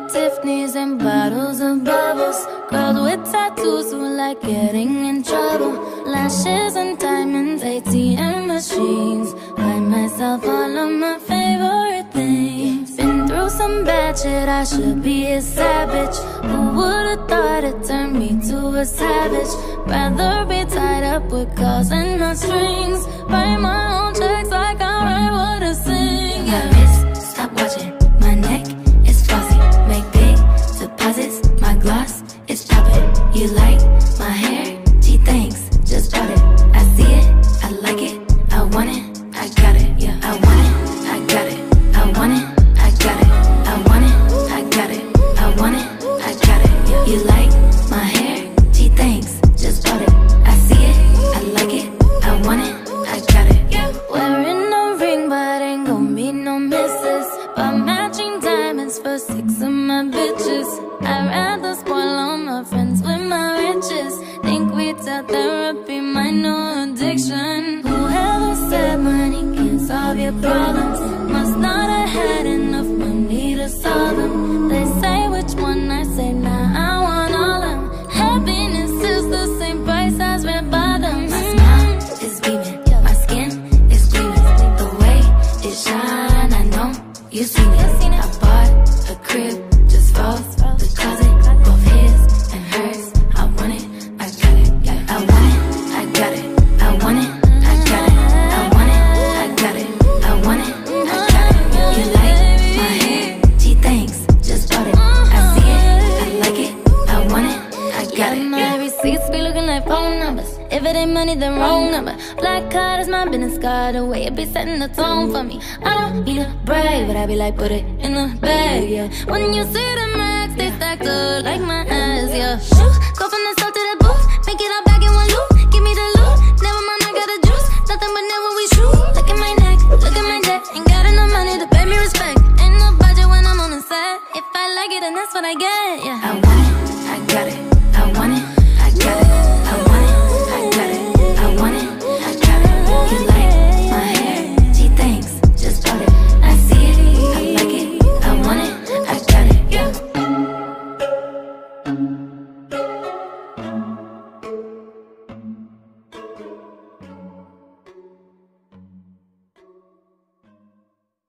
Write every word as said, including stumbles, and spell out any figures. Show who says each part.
Speaker 1: Tiffany's and bottles of bubbles. Girls with tattoos who like getting in trouble. Lashes and diamonds, A T M machines. Buy myself all of my favorite things. Been through some bad shit, I should be a savage. Who would've thought it turned me to a savage? Rather be tied up with calls and not strings. Write my own checks like I write what I sing. Yeah. My wrist, stop watching. My neck is flossy. Make big deposits. My gloss is poppin'. You like my hair? Gee, thanks. Just bought it. I see it. I like it. I want it. I got it. Yeah. I want it. I got it. I want it. I got it. I want it. I got it. I want it. I got it. Yeah. You like my hair? Gee, thanks. Just bought it. I see it. I like it. I want it. I got it. Yeah. Wearing a ring, but ain't gon' be no misses. But matching diamonds for six of my bitches. I'd rather spoil all my friends with my riches. Think retail therapy, my new addiction. Whoever said money can solve your problems must not have had enough money to solve them. They say which one, I say nah, I want all of them. Happiness is the same price as red bottoms. My smile is beaming, my skin is gleaming. The way it shine, I know you seen it. I bought a crib just for the closet, both his and hers. I want it, I got it. I want it, I got it. I want it, I got it. I want it, I got it. I want it, I got it. You like my hair? Gee, thanks. Just bought it. I see it, I like it. I want it, I got it. My receipts be looking like phone numbers. If it ain't money, then wrong number. Black card is my business card. The way it be setting the tone for me. I don't need a brag, but I be like, put it in the bag, yeah. When you see the max, they stacked up like my ass, yeah. Shoot, go from the south to the booth. Make it all back in one loop. Give me the loot. Never mind, I got the juice. Nothing but never we shoot. Look at my neck, look at my debt. Ain't got enough money to pay me respect. Ain't no budget when I'm on the set. If I like it, then that's what I get, yeah. I